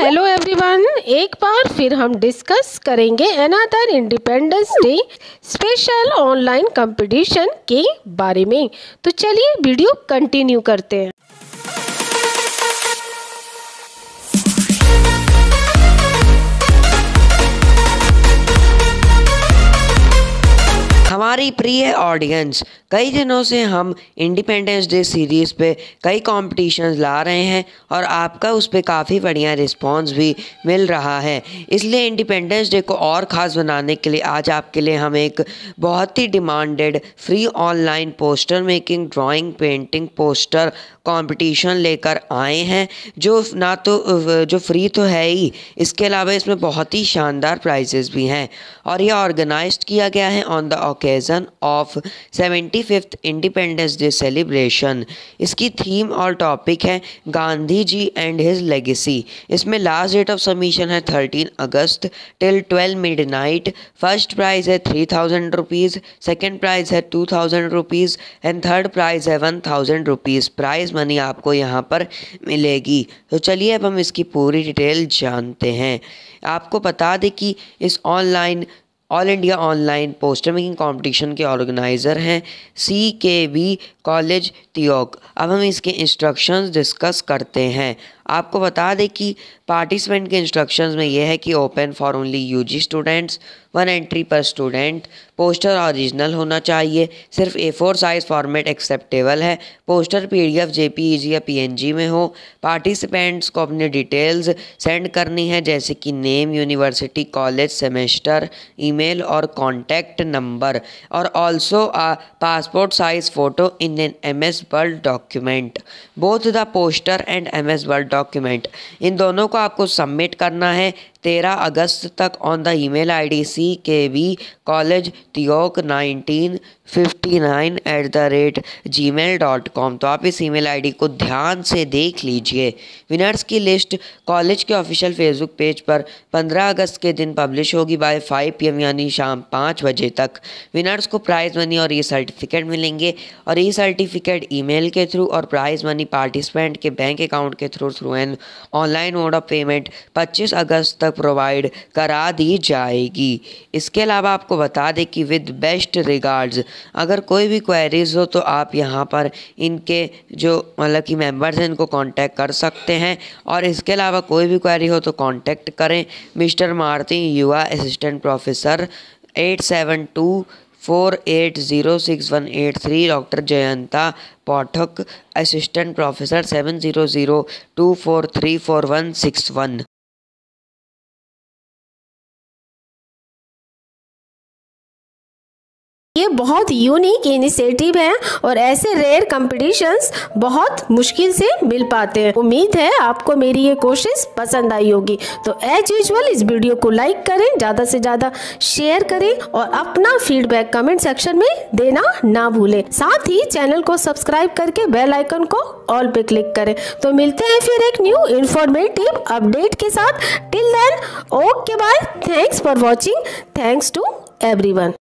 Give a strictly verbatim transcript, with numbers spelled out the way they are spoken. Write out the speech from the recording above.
Hello everyone, एक बार फिर हम डिस्कस करेंगे another Independence Day special online competition के बारे में। तो चलिए वीडियो कंटिन्यू करते हैं। हमारी प्रिय ऑडियंस, कई दिनों से हम इंडिपेंडेंस डे सीरीज़ पे कई कॉम्पिटिशन्स ला रहे हैं और आपका उस पर काफ़ी बढ़िया रिस्पांस भी मिल रहा है। इसलिए इंडिपेंडेंस डे को और ख़ास बनाने के लिए आज आपके लिए हम एक बहुत ही demanded free online poster making, drawing, painting, poster competition लेकर आए हैं, जो ना तो जो फ्री तो है ही, इसके अलावा इसमें बहुत ही शानदार प्राइजेस भी हैं। और यह ऑर्गेनाइज्ड किया गया है on the occasion of seventy fifth Independence Day celebration. इसकी थीम और टॉपिक है Gandhi ji and his legacy. इसमें लास्ट डेट ऑफ सबमिशन है thirteen August till twelve midnight. First prize है three thousand rupees, second prize है two thousand rupees and third prize है one thousand rupees. Prize money आपको यहाँ पर मिलेगी। तो चलिए अब हम इसकी पूरी डिटेल जानते हैं। आपको बता दें कि इस online all India online poster making competition के ऑर्गेनाइज़र हैं सी के बी कॉलेज तियोक। अब हम इसके इंस्ट्रक्शंस डिस्कस करते हैं। आपको बता दें कि पार्टिसिपेंट के इंस्ट्रक्शंस में यह है कि open for only UG students, one entry per student, poster original होना चाहिए, सिर्फ A four size format acceptable है, पोस्टर पीडीएफ, जेपीईजी या पीएनजी में हो। पार्टिसिपेंट्स को अपनी डिटेल्स सेंड करनी है, जैसे कि name, university, college, semester, email और कॉन्टैक्ट नंबर, और also a passport size photo in an M S Word document. Both the poster and M S Word document, इन दोनों को आपको सबमिट करना है तेरह अगस्त तक on the email ID C K B college Teok nineteen fifty nine at the rate gmail dot com. तो आप इस ईमेल आईडी को ध्यान से देख लीजिए। विनर्स की लिस्ट कॉलेज के ऑफिशियल फेसबुक पेज पर पंद्रह अगस्त के दिन पब्लिश होगी बाय फाइव पी एम यानी शाम पाँच बजे तक। विनर्स को प्राइज़ मनी और ये सर्टिफिकेट मिलेंगे, और ये सर्टिफिकेट ईमेल के थ्रू और प्राइज़ मनी पार्टिसिपेंट के बैंक अकाउंट के through through an online mode of payment पच्चीस अगस्त तक प्रोवाइड करा दी जाएगी। इसके अलावा आपको बता दें कि विद बेस्ट रिगार्ड्स, अगर कोई भी क्वेरीज हो तो आप यहाँ पर इनके जो मतलब कि मेंबर्स हैं इनको कांटेक्ट कर सकते हैं। और इसके अलावा कोई भी क्वेरी हो तो कांटेक्ट करें mister Maruti Yuva assistant professor eight seven two four eight zero six one eight three, doctor Jayanta Pathak assistant professor seven zero zero two four three four one six one. ये बहुत यूनिक इनिशिएटिव है और ऐसे रेयर कंपटीशंस बहुत मुश्किल से मिल पाते हैं। उम्मीद है आपको मेरी ये कोशिश पसंद आई होगी। तो एज यूजुअल इस वीडियो को लाइक करें, ज़्यादा से ज़्यादा शेयर करें और अपना फीडबैक कमेंट सेक्शन में देना ना भूलें। साथ ही चैनल को सब्सक्राइब करके बेल आइकन को ऑल पे क्लिक करें। तो मिलते हैं फिर एक न्यू इंफॉर्मेटिव अपडेट के साथ। Till then okay bye, thanks for watching, thanks to everyone.